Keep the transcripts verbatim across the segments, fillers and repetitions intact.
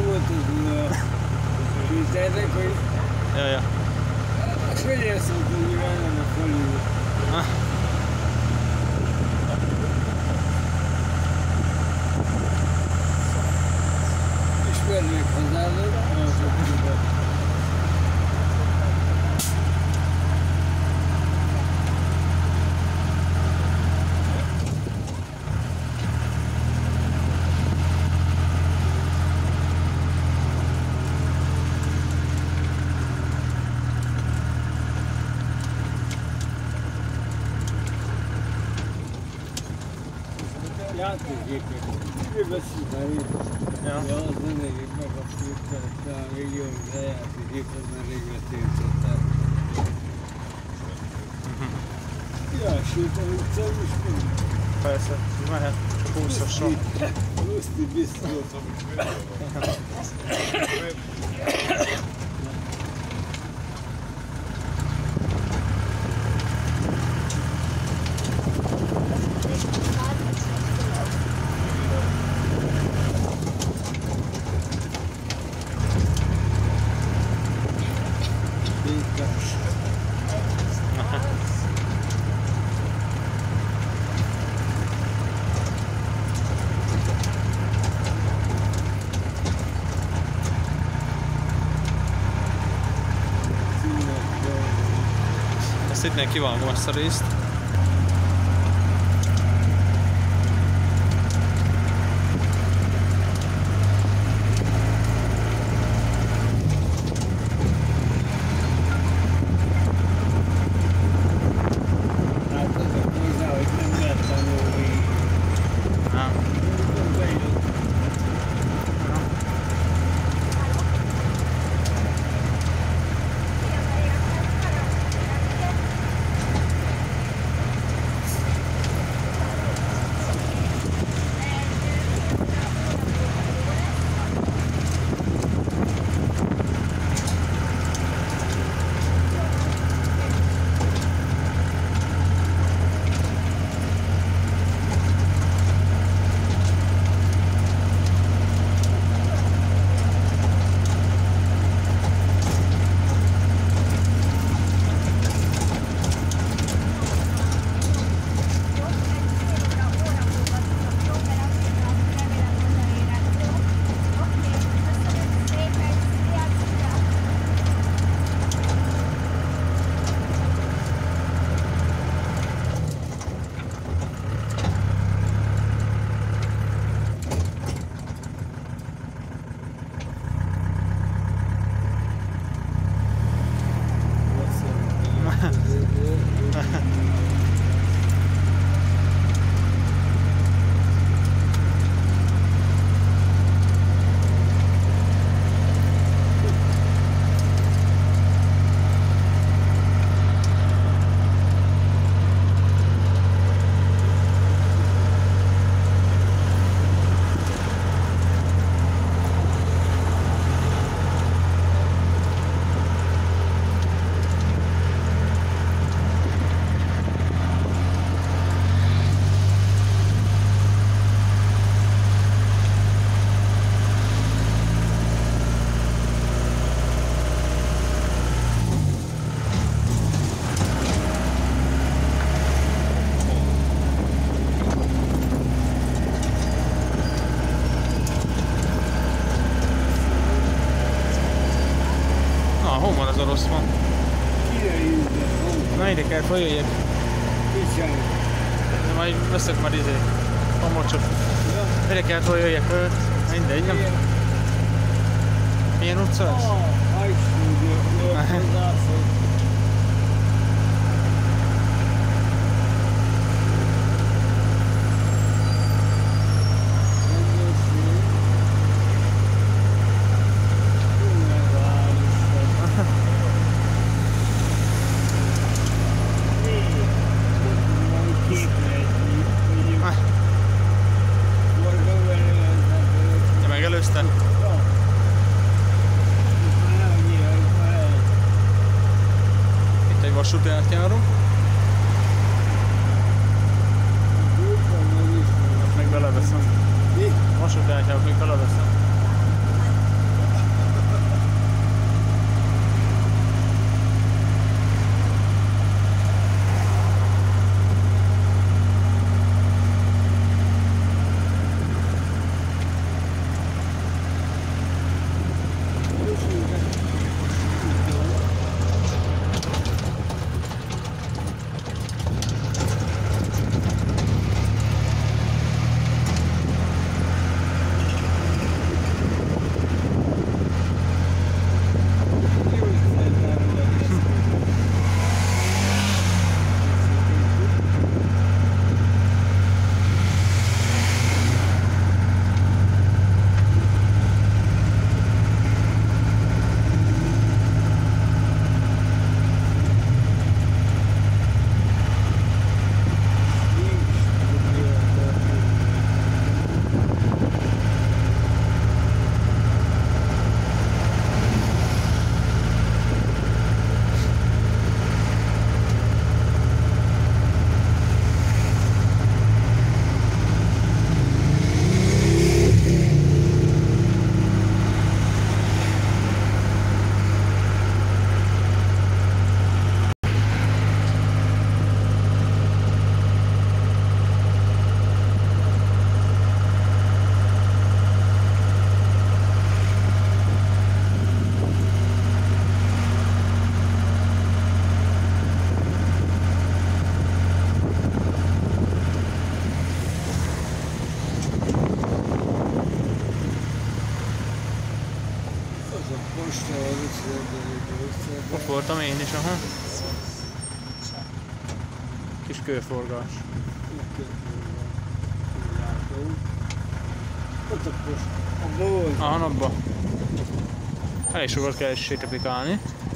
volt az a filternek, hogy... Ja, ja. A Sanyar szólt, hogy nyilván nem a falu. Ismernék hazádat, azok tudod. Játékgépek. Ő veszik már itt. Ja, az zenégép megkapcsolták, de a régiók a játékgépet már régre tiltották. Ja, sőt, a utcán is mondjuk. Persze, mehet húszasra. Luszti biztos. Ezt itt kivágom ezt a részt. Orosz van. Na ide kell, följöjjek. De majd veszek már izé, pamocsot. Ide kell, följöjjek, föl. Mindegy, nem? Milyen utca ez? Vasúti átjáró. Még beleveszem. Vasúti átjárót még beleveszem. a posta, az összeadódik. Ott voltam én is, aha. Kis kőforgás. Ott a posta. Abba volt. Aha, abba. Elég sokat kell sétaplikálni.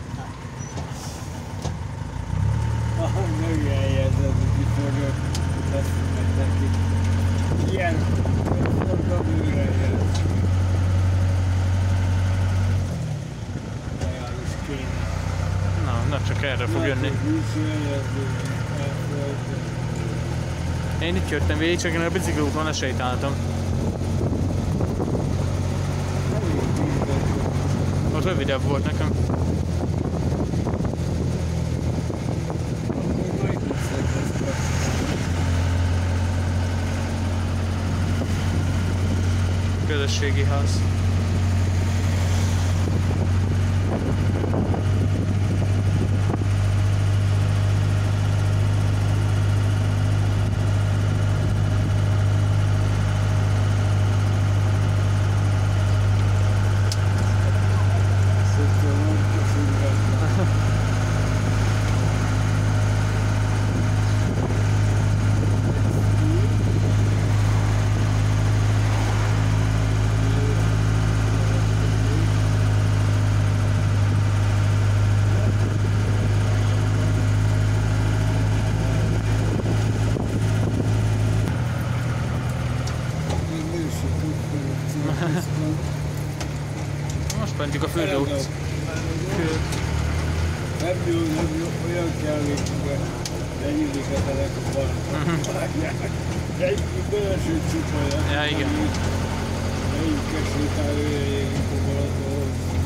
Aha, megjegyezett, hogy kifogja, hogy lesz neki. Ilyen forga bőre jön. Legalábbis kéne. Na, na csak erre fog jönni. Én itt jöttem végig, csak én a bicikli úton lesétáltam. Az rövidebb volt nekem. Közösségi ház. Most mentjük a Fürdő utc. Nem jó, nem jó, olyan kell végül, lenyúlik a telek a balra. Vágják. Egy belső csupolja. Ja, igen. Egyik kesétál olyan jégi fogalatól.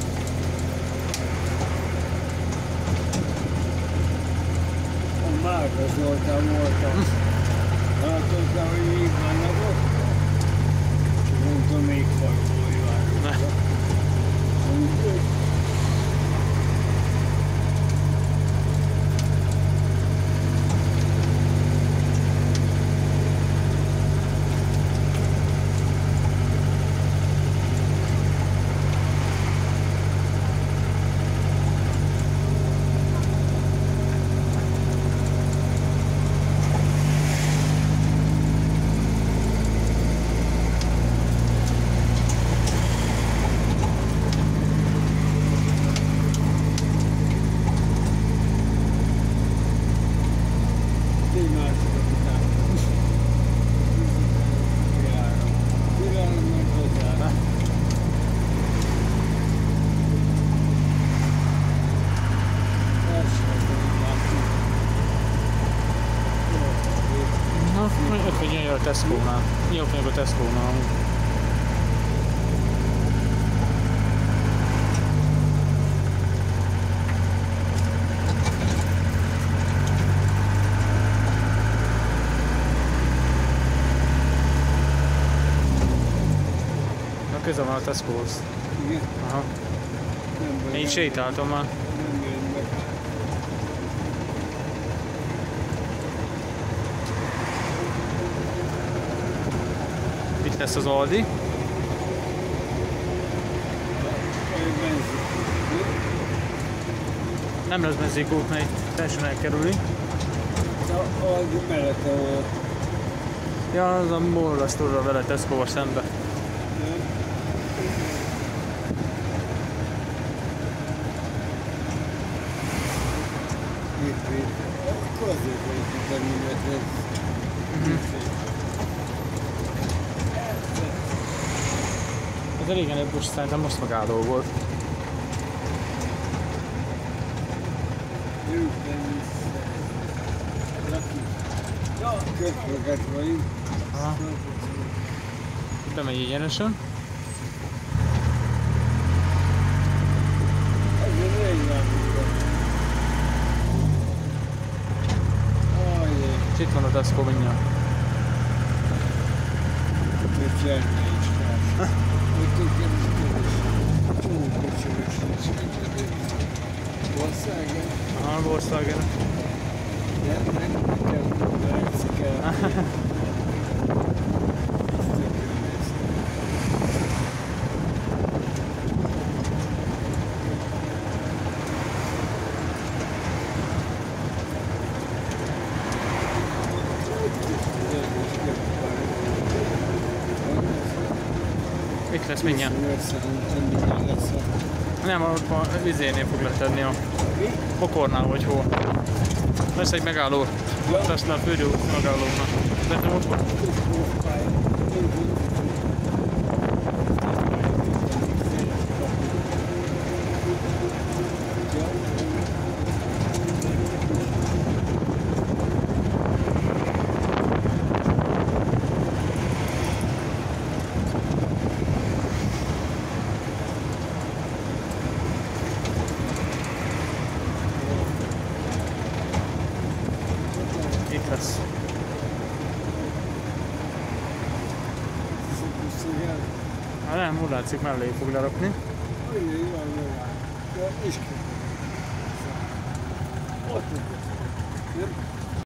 A Márka Zoltán voltam. Látottam, hogy így vannak ott? Mondtam, még fajból járok. A Tesco-nál. Nyilván még a Tesco-nál. Na közel van a Tesco-hoz. Igen. Aha. Én így sétáltam már. Nem jön meg. Itt lesz az Aldi. Nem lesz benzinkút, mert teljesen elkerüli. A Aldi mellette volt. Ja, az a mól lesz tudva vele Tesco-val szembe. Itt, itt. Akkor azért volt itt a mindent. Ez régen egy busz, szerintem most megálló volt. Jöttem vissza. Ja, közforgás vagyunk. Aha. Bemegy egyenesen. Ezért négy van. Ajjé. És itt van a Tesco mindjárt. Egy gyerme is kell. Ott ott kevés. Csomó kocsogos nincs. Volkswagen. Aha, Volkswagen. Nem, nem kell, Lex kell. lesz mindjárt. Össze, mindjárt lesz a... Nem, a, a vizénél fog letenni a Mi? pokornál, vagy hol. Lesz egy megálló, Ja. lesz le a fődő megállónak. Szerintem ott van. Itt lesz. Hát nem, úgy látszik mellé fog lerakni. Ott. Nem?